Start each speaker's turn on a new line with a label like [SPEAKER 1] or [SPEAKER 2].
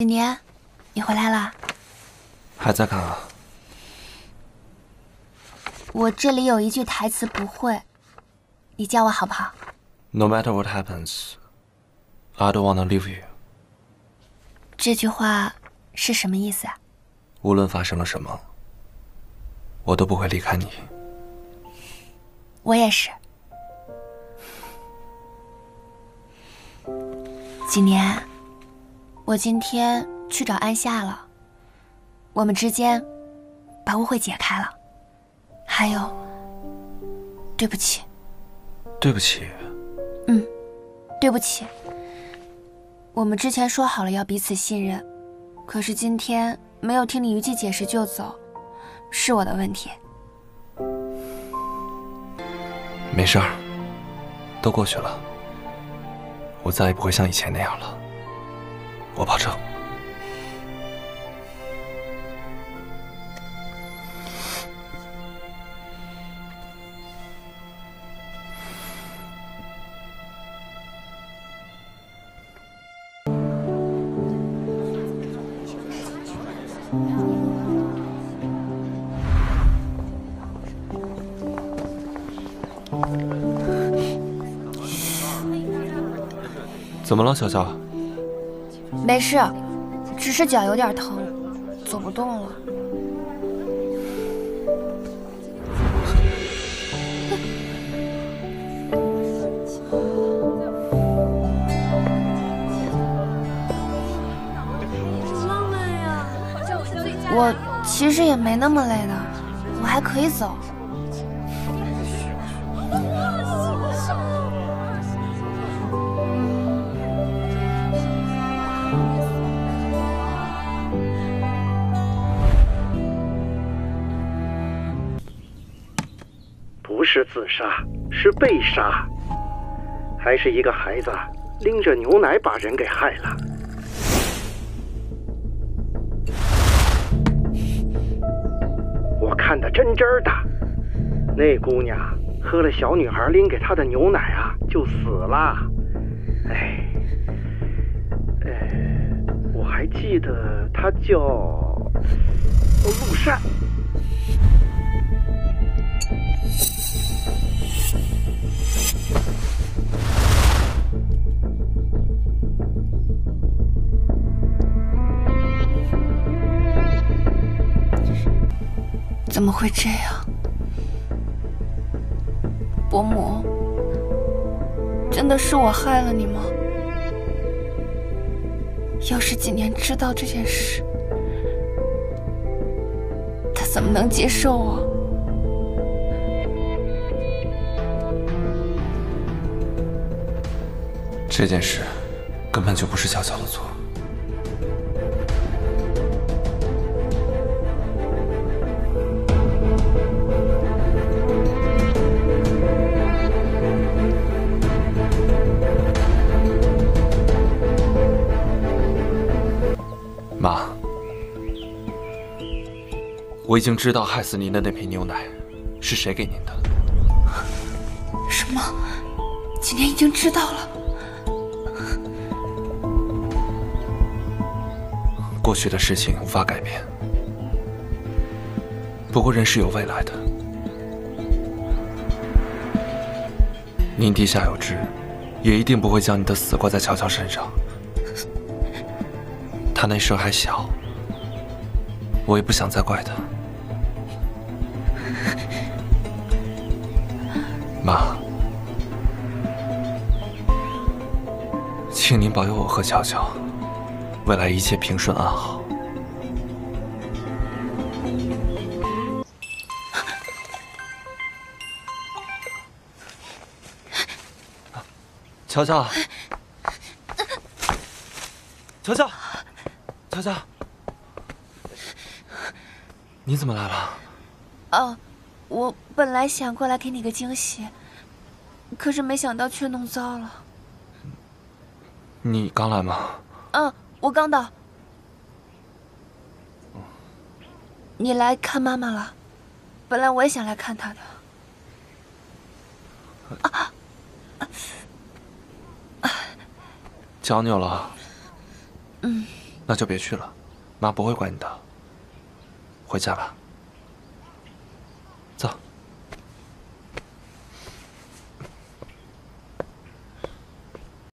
[SPEAKER 1] 几年，你回来了？
[SPEAKER 2] 还在看啊？
[SPEAKER 1] 我这里有一句台词不会，你教我好不好
[SPEAKER 2] ？No matter what happens, I don't wanna leave you。
[SPEAKER 1] 这句话是什么意思啊？
[SPEAKER 2] 无论发生了什么，我都不会离开你。
[SPEAKER 1] 我也是。几年，我今天去找安夏了，我们之间把误会解开了。还有，对不起。
[SPEAKER 2] 对不起。
[SPEAKER 1] 对不起。我们之前说好了要彼此信任，可是今天没有听你一句解释就走，是我的问题。
[SPEAKER 2] 没事儿，都过去了，我再也不会像以前那样了，我保证。怎么了，小乔？
[SPEAKER 1] 没事，只是脚有点疼，走不动了。我其实也没那么累的，我还可以走。
[SPEAKER 3] 不是自杀，是被杀，还是一个孩子拎着牛奶把人给害了。我看得真真的，那姑娘喝了小女孩拎给她的牛奶啊，就死了。我还记得她叫陆善。
[SPEAKER 1] 怎么会这样？伯母，真的是我害了你吗？要是几年知道这件事，他怎么能接受啊？
[SPEAKER 2] 这件事根本就不是乔乔的错。妈，我已经知道害死您的那瓶牛奶是谁给您的。
[SPEAKER 1] 什么？今天已经知道了？
[SPEAKER 2] 过去的事情无法改变，不过人是有未来的。您地下有知，也一定不会将你的死怪在乔乔身上。他那时候还小，我也不想再怪他。妈，请您保佑我和乔乔未来一切平顺安好。乔乔，乔乔，乔乔，你怎么来了？
[SPEAKER 1] 哦，我本来想过来给你个惊喜，可是没想到却弄糟了。
[SPEAKER 2] 你刚来吗？
[SPEAKER 1] 我刚到。你来看妈妈了？本来我也想来看她的。
[SPEAKER 2] 脚扭了。 那就别去了，妈不会管你的。回家吧。